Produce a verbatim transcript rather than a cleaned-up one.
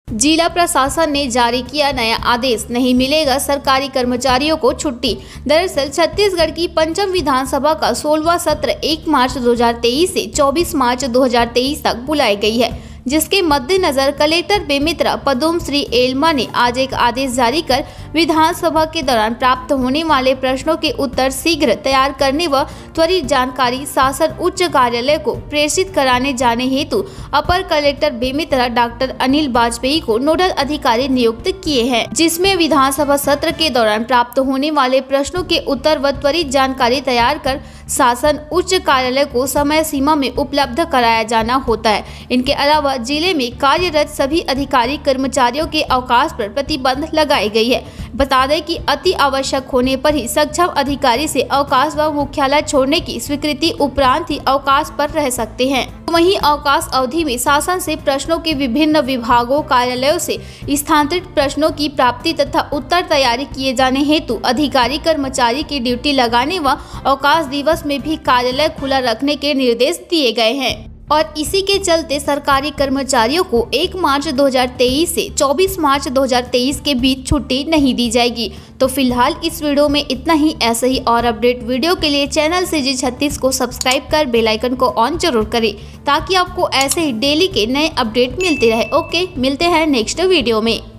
जिला प्रशासन ने जारी किया नया आदेश, नहीं मिलेगा सरकारी कर्मचारियों को छुट्टी। दरअसल छत्तीसगढ़ की पंचम विधानसभा का सोलहवां सत्र एक मार्च दो हज़ार तेईस से चौबीस मार्च दो हज़ार तेईस तक बुलाई गई है, जिसके मद्देनजर कलेक्टर बेमित्रा पदुमश्री एलमा ने आज एक आदेश जारी कर विधानसभा के दौरान प्राप्त होने वाले प्रश्नों के उत्तर शीघ्र तैयार करने व त्वरित जानकारी शासन उच्च कार्यालय को प्रेषित कराने जाने हेतु अपर कलेक्टर बेमित्रा डॉक्टर अनिल वाजपेयी को नोडल अधिकारी नियुक्त किए हैं, जिसमें विधानसभा सत्र के दौरान प्राप्त होने वाले प्रश्नों के उत्तर व त्वरित जानकारी तैयार कर शासन उच्च कार्यालय को समय सीमा में उपलब्ध कराया जाना होता है। इनके अलावा जिले में कार्यरत सभी अधिकारी कर्मचारियों के अवकाश पर प्रतिबंध लगाई गई है। बता दें कि अति आवश्यक होने पर ही सक्षम अधिकारी से अवकाश व मुख्यालय छोड़ने की स्वीकृति उपरांत ही अवकाश पर रह सकते हैं। वहीं अवकाश अवधि में शासन से प्रश्नों के विभिन्न विभागों कार्यालयों से स्थानांतरित प्रश्नों की प्राप्ति तथा उत्तर तैयारी किए जाने हेतु अधिकारी कर्मचारी की ड्यूटी लगाने व अवकाश दिवस में भी कार्यालय खुला रखने के निर्देश दिए गए हैं। और इसी के चलते सरकारी कर्मचारियों को एक मार्च दो हज़ार तेईस से चौबीस मार्च दो हज़ार तेईस के बीच छुट्टी नहीं दी जाएगी। तो फिलहाल इस वीडियो में इतना ही। ऐसे ही और अपडेट वीडियो के लिए चैनल सीजी छत्तीस को सब्सक्राइब कर बेल आइकन को ऑन जरूर करें, ताकि आपको ऐसे ही डेली के नए अपडेट मिलते रहे। ओके, मिलते हैं नेक्स्ट वीडियो में।